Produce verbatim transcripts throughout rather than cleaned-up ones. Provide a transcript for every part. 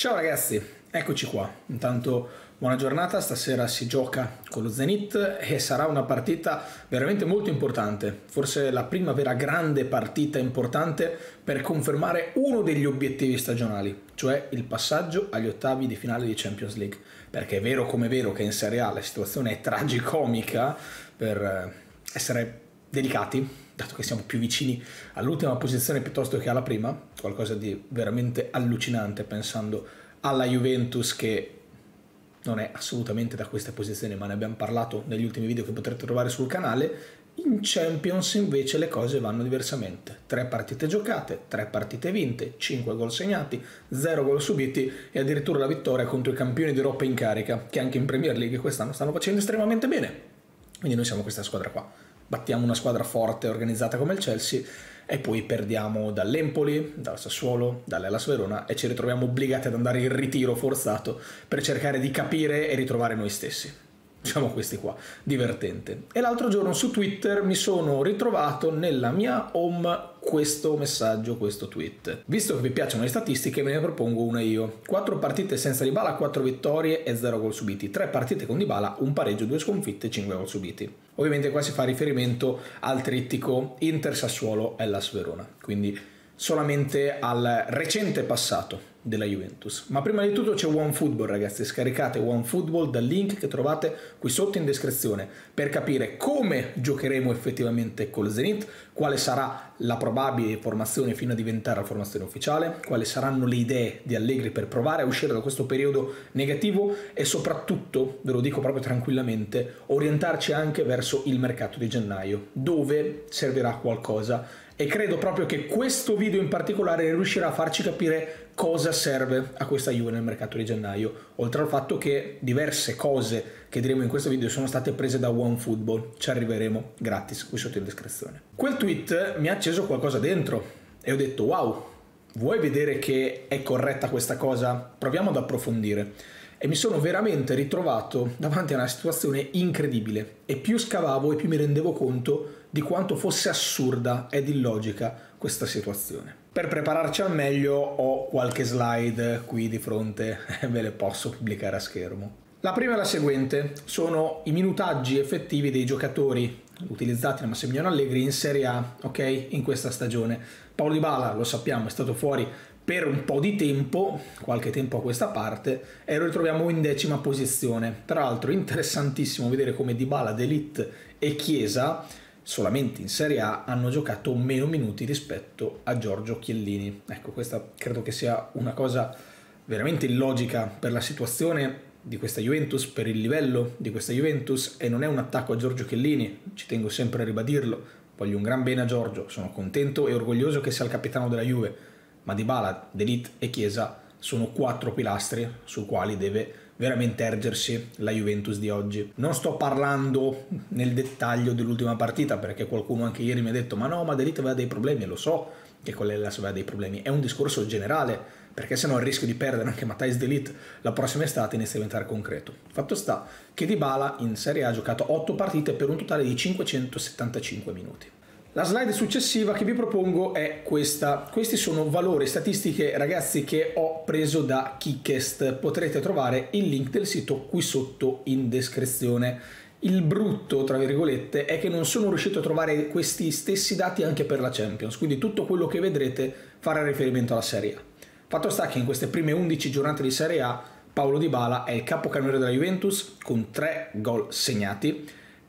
Ciao ragazzi, eccoci qua. Intanto buona giornata, stasera si gioca con lo Zenit e sarà una partita veramente molto importante, forse la prima vera grande partita importante per confermare uno degli obiettivi stagionali, cioè il passaggio agli ottavi di finale di Champions League, perché è vero come è vero che in Serie A la situazione è tragicomica per essere delicati, dato che siamo più vicini all'ultima posizione piuttosto che alla prima, qualcosa di veramente allucinante pensando alla Juventus che non è assolutamente da queste posizioni, ma ne abbiamo parlato negli ultimi video che potrete trovare sul canale. In Champions invece le cose vanno diversamente, tre partite giocate, tre partite vinte, cinque gol segnati, zero gol subiti e addirittura la vittoria contro i campioni d'Europa in carica, che anche in Premier League quest'anno stanno facendo estremamente bene. Quindi noi siamo questa squadra qua. Battiamo una squadra forte e organizzata come il Chelsea e poi perdiamo dall'Empoli, dal Sassuolo, dall'Hellas Verona e ci ritroviamo obbligati ad andare in ritiro forzato per cercare di capire e ritrovare noi stessi. Diciamo questi qua, divertente. E l'altro giorno su Twitter mi sono ritrovato nella mia home questo messaggio, questo tweet. Visto che vi piacciono le statistiche ve ne propongo una io. quattro partite senza Dybala, quattro vittorie e zero gol subiti. tre partite con Dybala, un pareggio, due sconfitte e cinque gol subiti. Ovviamente qua si fa riferimento al trittico Inter, Sassuolo e Hellas Verona, quindi solamente al recente passato della Juventus. Ma prima di tutto c'è OneFootball, ragazzi, scaricate OneFootball dal link che trovate qui sotto in descrizione per capire come giocheremo effettivamente col Zenit, quale sarà la probabile formazione fino a diventare la formazione ufficiale, quali saranno le idee di Allegri per provare a uscire da questo periodo negativo e soprattutto, ve lo dico proprio tranquillamente, orientarci anche verso il mercato di gennaio, dove servirà qualcosa. E credo proprio che questo video in particolare riuscirà a farci capire cosa serve a questa Juve nel mercato di gennaio, oltre al fatto che diverse cose che diremo in questo video sono state prese da OneFootball, ci arriveremo gratis qui sotto in descrizione. Quel tweet mi ha acceso qualcosa dentro e ho detto wow, vuoi vedere che è corretta questa cosa? Proviamo ad approfondire. E mi sono veramente ritrovato davanti a una situazione incredibile e più scavavo e più mi rendevo conto di quanto fosse assurda ed illogica questa situazione. Per prepararci al meglio ho qualche slide qui di fronte e ve le posso pubblicare a schermo. La prima è la seguente, sono i minutaggi effettivi dei giocatori utilizzati da Massimiliano Allegri in Serie A, ok, in questa stagione. Paulo Dybala, lo sappiamo, è stato fuori per un po' di tempo, qualche tempo a questa parte, e lo ritroviamo in decima posizione. Tra l'altro interessantissimo vedere come Dybala, De Ligt e Chiesa solamente in Serie A hanno giocato meno minuti rispetto a Giorgio Chiellini. Ecco, questa credo che sia una cosa veramente illogica per la situazione di questa Juventus, per il livello di questa Juventus, e non è un attacco a Giorgio Chiellini, ci tengo sempre a ribadirlo, voglio un gran bene a Giorgio, sono contento e orgoglioso che sia il capitano della Juve, ma Dybala, De Ligt e Chiesa sono quattro pilastri su quali deve veramente ergersi la Juventus di oggi. Non sto parlando nel dettaglio dell'ultima partita, perché qualcuno anche ieri mi ha detto ma no, ma De Ligt aveva dei problemi, e lo so che con l'Hellas aveva dei problemi, è un discorso generale, perché sennò il rischio di perdere anche Matthijs De Ligt la prossima estate inizia a diventare concreto. Fatto sta che Dybala in Serie A ha giocato otto partite per un totale di cinquecentosettantacinque minuti. La slide successiva che vi propongo è questa. Questi sono valori statistiche, ragazzi, che ho preso da Kickest. Potrete trovare il link del sito qui sotto in descrizione. Il brutto, tra virgolette, è che non sono riuscito a trovare questi stessi dati anche per la Champions, quindi tutto quello che vedrete farà riferimento alla Serie A. Fatto sta che in queste prime undici giornate di Serie A Paulo Dybala è il capocannoniere della Juventus con tre gol segnati,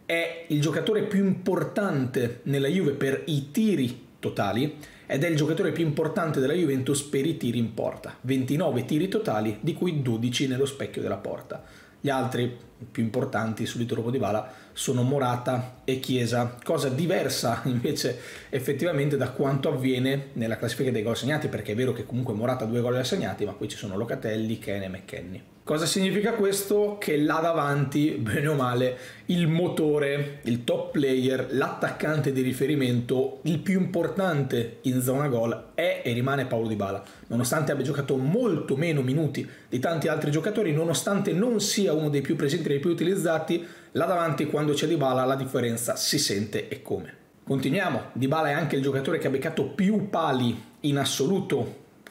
è il giocatore più importante nella Juve per i tiri totali ed è il giocatore più importante della Juventus per i tiri in porta, ventinove tiri totali di cui dodici nello specchio della porta. Gli altri più importanti subito dopo Dybala sono Morata e Chiesa, cosa diversa invece effettivamente da quanto avviene nella classifica dei gol segnati, perché è vero che comunque Morata ha due gol segnati, ma poi ci sono Locatelli, Kane e McKennie. Cosa significa questo? Che là davanti, bene o male, il motore, il top player, l'attaccante di riferimento, il più importante in zona gol è e rimane Paulo Dybala. Nonostante abbia giocato molto meno minuti di tanti altri giocatori, nonostante non sia uno dei più presenti e dei più utilizzati, là davanti quando c'è Dybala la differenza si sente e come. Continuiamo, Dybala è anche il giocatore che ha beccato più pali in assoluto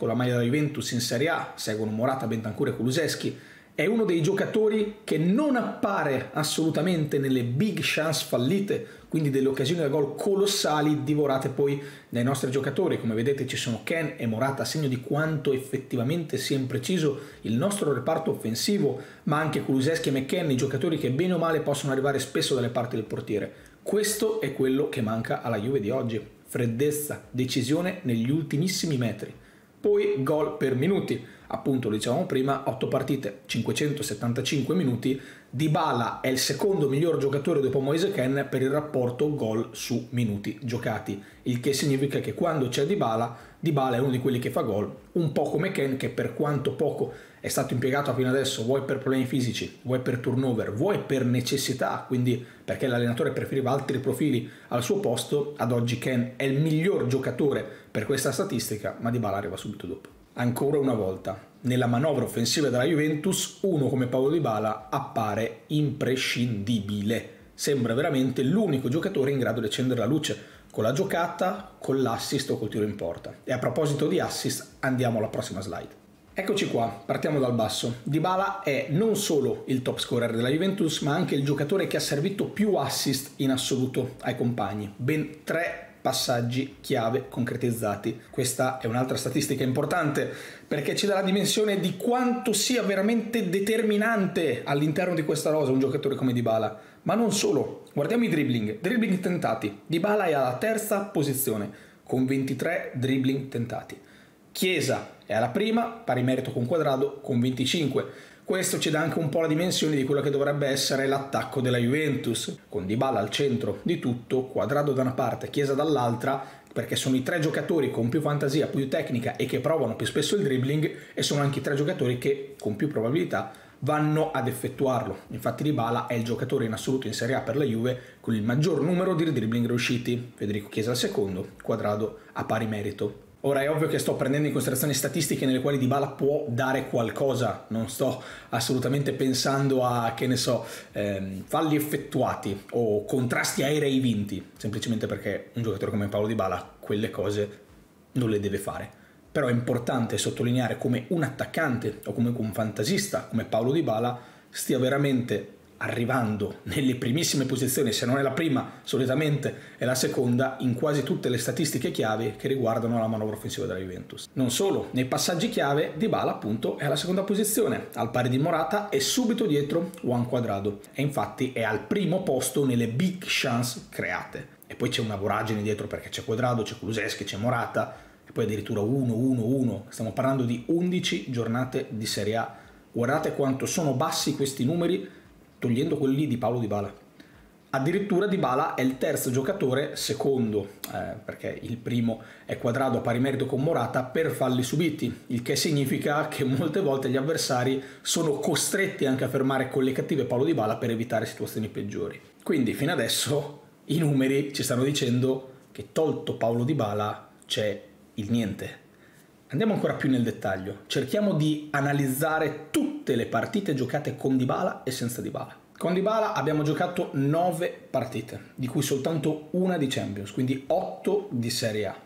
con la maglia della Juventus in Serie A, seguono Morata, Bentancur e Kulusevski. È uno dei giocatori che non appare assolutamente nelle big chance fallite, quindi delle occasioni da gol colossali divorate poi dai nostri giocatori. Come vedete ci sono Ken e Morata, a segno di quanto effettivamente sia impreciso il nostro reparto offensivo, ma anche Kulusevski e McKennie, giocatori che bene o male possono arrivare spesso dalle parti del portiere. Questo è quello che manca alla Juve di oggi: freddezza, decisione negli ultimissimi metri. Poi gol per minuti, appunto lo dicevamo prima, otto partite, cinquecentosettantacinque minuti. Dybala è il secondo miglior giocatore dopo Moise Kean per il rapporto gol su minuti giocati, il che significa che quando c'è Dybala, Dybala è uno di quelli che fa gol, un po' come Kean, che per quanto poco è stato impiegato fino adesso, vuoi per problemi fisici, vuoi per turnover, vuoi per necessità, quindi perché l'allenatore preferiva altri profili al suo posto, ad oggi Kean è il miglior giocatore per questa statistica, ma Dybala arriva subito dopo. Ancora una volta, nella manovra offensiva della Juventus, uno come Paulo Dybala appare imprescindibile. Sembra veramente l'unico giocatore in grado di accendere la luce, con la giocata, con l'assist o col tiro in porta. E a proposito di assist, andiamo alla prossima slide. Eccoci qua, partiamo dal basso. Dybala è non solo il top scorer della Juventus, ma anche il giocatore che ha servito più assist in assoluto ai compagni. Ben tre passaggi chiave concretizzati. Questa è un'altra statistica importante perché ci dà la dimensione di quanto sia veramente determinante all'interno di questa rosa un giocatore come Dybala. Ma non solo, guardiamo i dribbling, dribbling tentati. Dybala è alla terza posizione con ventitré dribbling tentati. Chiesa è alla prima, pari merito con Cuadrado, con venticinque. Questo ci dà anche un po' la dimensione di quello che dovrebbe essere l'attacco della Juventus, con Dybala al centro di tutto, Cuadrado da una parte, Chiesa dall'altra, perché sono i tre giocatori con più fantasia, più tecnica e che provano più spesso il dribbling, e sono anche i tre giocatori che con più probabilità vanno ad effettuarlo. Infatti Dybala è il giocatore in assoluto in Serie A per la Juve con il maggior numero di dribbling riusciti, Federico Chiesa al secondo, Cuadrado a pari merito. Ora è ovvio che sto prendendo in considerazione statistiche nelle quali Dybala può dare qualcosa, non sto assolutamente pensando a, che ne so, ehm, falli effettuati o contrasti aerei vinti, semplicemente perché un giocatore come Paulo Dybala quelle cose non le deve fare. Però è importante sottolineare come un attaccante o comunque un fantasista come Paulo Dybala stia veramente arrivando nelle primissime posizioni, se non è la prima, solitamente è la seconda, in quasi tutte le statistiche chiave che riguardano la manovra offensiva della Juventus. Non solo, nei passaggi chiave Dybala appunto è alla seconda posizione, al pari di Morata e subito dietro Juan Cuadrado, e infatti è al primo posto nelle big chance create. E poi c'è una voragine dietro perché c'è Cuadrado, c'è Kulusevski, c'è Morata, e poi addirittura uno, uno, uno. Stiamo parlando di undici giornate di Serie A. Guardate quanto sono bassi questi numeri, togliendo quelli di Paulo Dybala. Addirittura Dybala è il terzo giocatore, secondo, eh, perché il primo è Cuadrado a pari merito con Morata, per falli subiti, il che significa che molte volte gli avversari sono costretti anche a fermare con le cattive Paulo Dybala per evitare situazioni peggiori. Quindi fino adesso i numeri ci stanno dicendo che tolto Paulo Dybala c'è il niente. Andiamo ancora più nel dettaglio, cerchiamo di analizzare tutte le partite giocate con Dybala e senza Dybala. Con Dybala abbiamo giocato nove partite, di cui soltanto una di Champions, quindi otto di Serie A.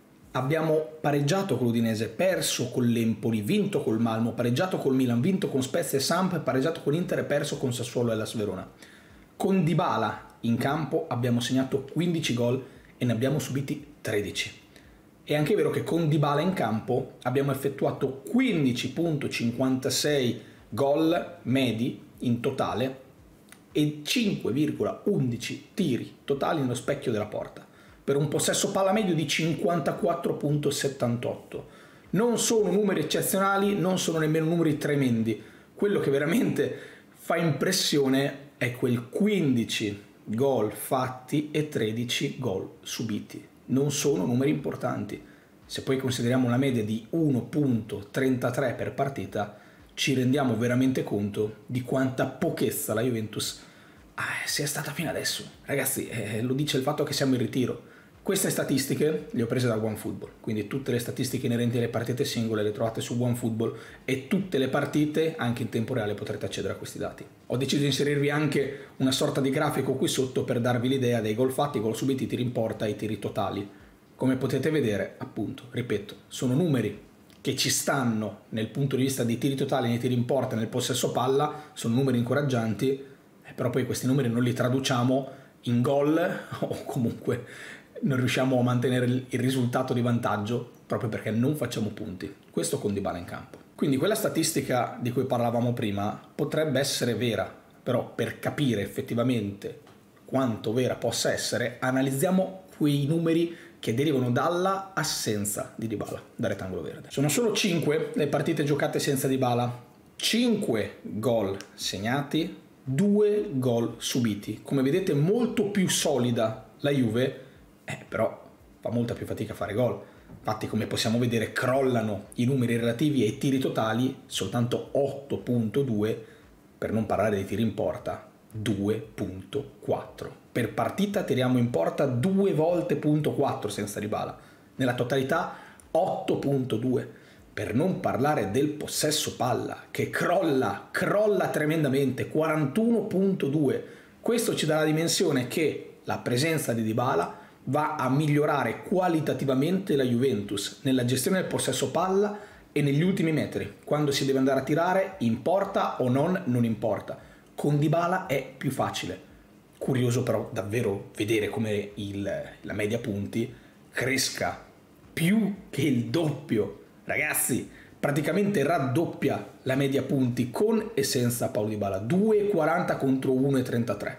Abbiamo pareggiato con l'Udinese, perso con l'Empoli, vinto col Malmo, pareggiato col Milan, vinto con Spezia e Samp, pareggiato con Inter e perso con Sassuolo e la Verona. Con Dybala in campo abbiamo segnato quindici gol e ne abbiamo subiti tredici. È anche vero che con Dybala in campo abbiamo effettuato quindici virgola cinquantasei gol medi in totale e cinque virgola undici tiri totali nello specchio della porta, per un possesso palla medio di cinquantaquattro virgola settantotto. Non sono numeri eccezionali, non sono nemmeno numeri tremendi. Quello che veramente fa impressione è quel quindici gol fatti e tredici gol subiti. Non sono numeri importanti. Se poi consideriamo una media di uno virgola trentatré per partita, ci rendiamo veramente conto di quanta pochezza la Juventus ah, sia stata fino adesso. Ragazzi, eh, lo dice il fatto che siamo in ritiro. Queste statistiche le ho prese da OneFootball, quindi tutte le statistiche inerenti alle partite singole le trovate su OneFootball e tutte le partite, anche in tempo reale, potrete accedere a questi dati. Ho deciso di inserirvi anche una sorta di grafico qui sotto per darvi l'idea dei gol fatti, gol subiti, tiri in porta e tiri totali. Come potete vedere, appunto, ripeto, sono numeri che ci stanno nel punto di vista dei tiri totali, nei tiri in porta, nel possesso palla, sono numeri incoraggianti, però poi questi numeri non li traduciamo in gol o comunque non riusciamo a mantenere il risultato di vantaggio proprio perché non facciamo punti. Questo con Dybala in campo. Quindi quella statistica di cui parlavamo prima potrebbe essere vera, però per capire effettivamente quanto vera possa essere, analizziamo quei numeri che derivano dalla assenza di Dybala da rettangolo verde. Sono solo cinque le partite giocate senza Dybala, cinque gol segnati, due gol subiti. Come vedete molto più solida la Juve, eh, però fa molta più fatica a fare gol. Infatti, come possiamo vedere, crollano i numeri relativi ai tiri totali, soltanto otto virgola due, per non parlare dei tiri in porta, due virgola quattro. Per partita tiriamo in porta due volte punto quattro senza Dybala. Nella totalità otto virgola due. Per non parlare del possesso palla, che crolla, crolla tremendamente, quarantuno virgola due. Questo ci dà la dimensione che la presenza di Dybala va a migliorare qualitativamente la Juventus nella gestione del possesso palla e negli ultimi metri, quando si deve andare a tirare, importa o non, non importa. Con Dybala è più facile. Curioso però davvero vedere come il, la media punti cresca più che il doppio. Ragazzi, praticamente raddoppia la media punti con e senza Paulo Dybala, due virgola quaranta contro uno virgola trentatré,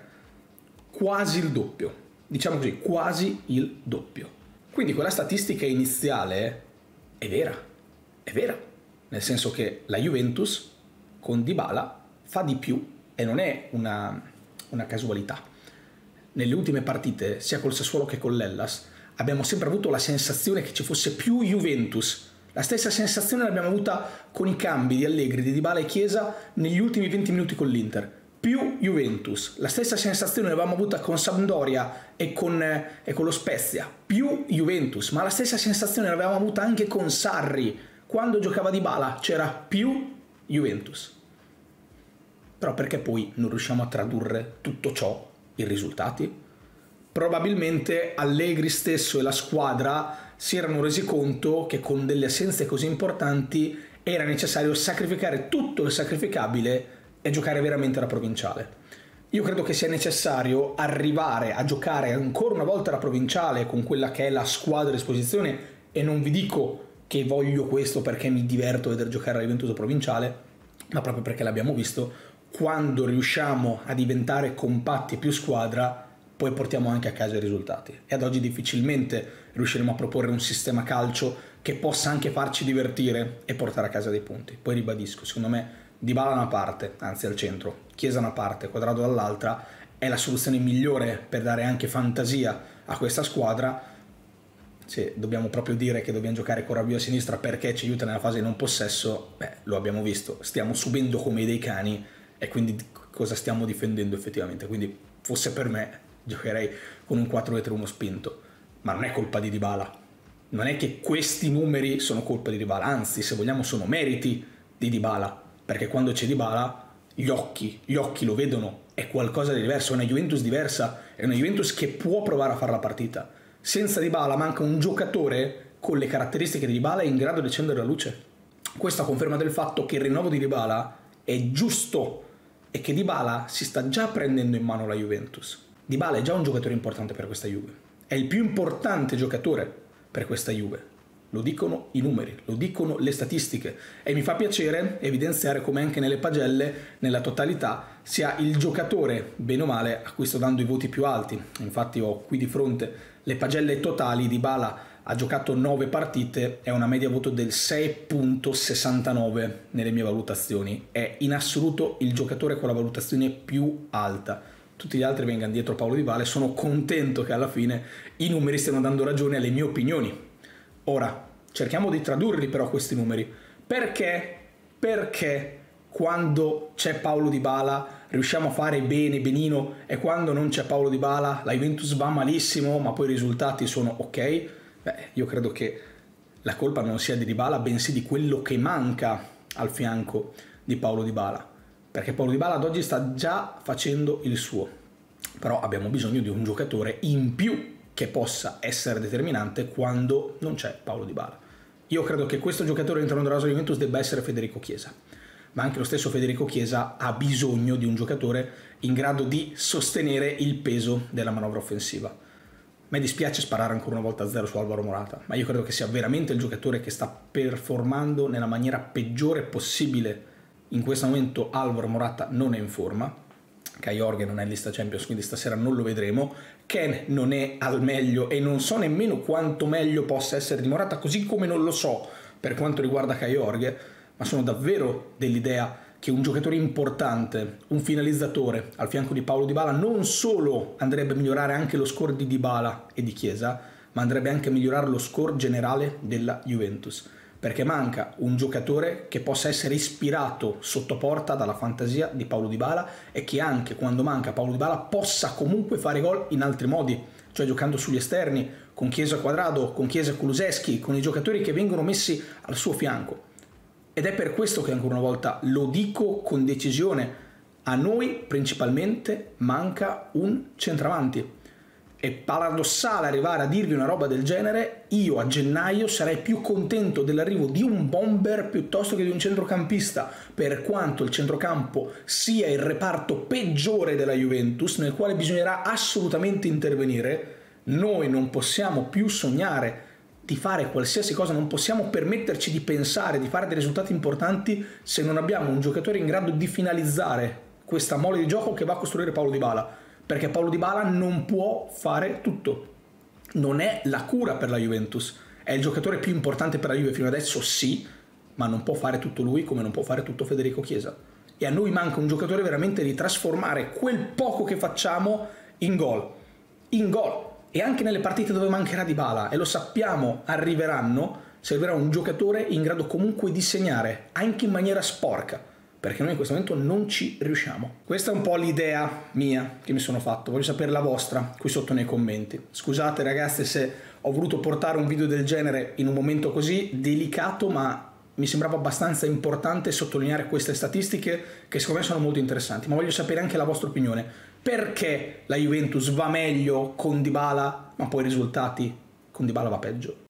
quasi il doppio, diciamo così, quasi il doppio. Quindi quella statistica iniziale è vera, è vera, nel senso che la Juventus con Dybala fa di più e non è una, una casualità. Nelle ultime partite, sia col Sassuolo che con l'Hellas, abbiamo sempre avuto la sensazione che ci fosse più Juventus. La stessa sensazione l'abbiamo avuta con i cambi di Allegri, di Dybala e Chiesa negli ultimi venti minuti con l'Inter. Più Juventus. La stessa sensazione l'avevamo avuta con Sampdoria e con, eh, e con lo Spezia. Più Juventus. Ma la stessa sensazione l'avevamo avuta anche con Sarri. Quando giocava Dybala c'era più Juventus. Però perché poi non riusciamo a tradurre tutto ciò in risultati? Probabilmente Allegri stesso e la squadra si erano resi conto che con delle assenze così importanti era necessario sacrificare tutto il sacrificabile e giocare veramente la provinciale. Io credo che sia necessario arrivare a giocare ancora una volta la provinciale con quella che è la squadra a disposizione, e non vi dico che voglio questo perché mi diverto a vedere giocare la Juventus provinciale, ma proprio perché l'abbiamo visto, quando riusciamo a diventare compatti più squadra poi portiamo anche a casa i risultati, e ad oggi difficilmente riusciremo a proporre un sistema calcio che possa anche farci divertire e portare a casa dei punti. Poi ribadisco, secondo me Dybala da una parte, anzi al centro, Chiesa da una parte, Quadrado dall'altra, è la soluzione migliore per dare anche fantasia a questa squadra. Se dobbiamo proprio dire che dobbiamo giocare con Rabiot a sinistra perché ci aiuta nella fase di non possesso, beh, lo abbiamo visto, stiamo subendo come dei cani, e quindi cosa stiamo difendendo effettivamente? Quindi fosse per me giocherei con un quattro tre uno spinto, ma non è colpa di Dybala, non è che questi numeri sono colpa di Dybala, anzi se vogliamo sono meriti di Dybala, perché quando c'è Dybala gli occhi, gli occhi lo vedono, è qualcosa di diverso, è una Juventus diversa, è una Juventus che può provare a fare la partita. Senza Dybala manca un giocatore con le caratteristiche di Dybala in grado di accendere la luce. Questa conferma del fatto che il rinnovo di Dybala è giusto e che Dybala si sta già prendendo in mano la Juventus. Dybala è già un giocatore importante per questa Juve, è il più importante giocatore per questa Juve, lo dicono i numeri, lo dicono le statistiche, e mi fa piacere evidenziare come anche nelle pagelle, nella totalità, sia il giocatore, bene o male, a cui sto dando i voti più alti. Infatti ho qui di fronte le pagelle totali. Dybala ha giocato nove partite, è una media voto del sei virgola sessantanove nelle mie valutazioni, è in assoluto il giocatore con la valutazione più alta. Tutti gli altri vengano dietro Paulo Dybala, e sono contento che alla fine i numeri stiano dando ragione alle mie opinioni. Ora, cerchiamo di tradurli però questi numeri. Perché? Perché quando c'è Paulo Dybala riusciamo a fare bene, benino, e quando non c'è Paulo Dybala la Juventus va malissimo, ma poi i risultati sono ok? Beh, io credo che la colpa non sia di Dybala, bensì di quello che manca al fianco di Paulo Dybala. Perché Paulo Dybala ad oggi sta già facendo il suo, però abbiamo bisogno di un giocatore in più che possa essere determinante quando non c'è Paulo Dybala. Io credo che questo giocatore all'interno della rosa Juventus debba essere Federico Chiesa, ma anche lo stesso Federico Chiesa ha bisogno di un giocatore in grado di sostenere il peso della manovra offensiva. A me dispiace sparare ancora una volta a zero su Alvaro Morata, ma io credo che sia veramente il giocatore che sta performando nella maniera peggiore possibile. In questo momento Alvaro Morata non è in forma, Kai Jorge non è in lista Champions, quindi stasera non lo vedremo. Ken non è al meglio e non so nemmeno quanto meglio possa essere di Morata, così come non lo so per quanto riguarda Kai Jorge, ma sono davvero dell'idea che un giocatore importante, un finalizzatore al fianco di Paulo Dybala non solo andrebbe a migliorare anche lo score di Dybala e di Chiesa, ma andrebbe anche a migliorare lo score generale della Juventus, perché manca un giocatore che possa essere ispirato sotto porta dalla fantasia di Paulo Dybala e che anche quando manca Paulo Dybala possa comunque fare gol in altri modi, cioè giocando sugli esterni, con Chiesa Quadrado, con Chiesa Kulusevski, con i giocatori che vengono messi al suo fianco. Ed è per questo che ancora una volta lo dico con decisione, a noi principalmente manca un centravanti. È paradossale arrivare a dirvi una roba del genere, io a gennaio sarei più contento dell'arrivo di un bomber piuttosto che di un centrocampista, per quanto il centrocampo sia il reparto peggiore della Juventus, nel quale bisognerà assolutamente intervenire. Noi non possiamo più sognare di fare qualsiasi cosa, non possiamo permetterci di pensare, di fare dei risultati importanti se non abbiamo un giocatore in grado di finalizzare questa mole di gioco che va a costruire Paulo Dybala. Perché Paulo Dybala non può fare tutto, non è la cura per la Juventus, è il giocatore più importante per la Juve fino adesso, sì, ma non può fare tutto lui come non può fare tutto Federico Chiesa. E a noi manca un giocatore veramente di trasformare quel poco che facciamo in gol, in gol. E anche nelle partite dove mancherà Dybala, e lo sappiamo, arriveranno, servirà un giocatore in grado comunque di segnare, anche in maniera sporca, perché noi in questo momento non ci riusciamo. Questa è un po' l'idea mia che mi sono fatto, voglio sapere la vostra qui sotto nei commenti. Scusate ragazzi se ho voluto portare un video del genere in un momento così delicato, ma mi sembrava abbastanza importante sottolineare queste statistiche che secondo me sono molto interessanti, ma voglio sapere anche la vostra opinione. Perché la Juventus va meglio con Dybala, ma poi i risultati con Dybala va peggio?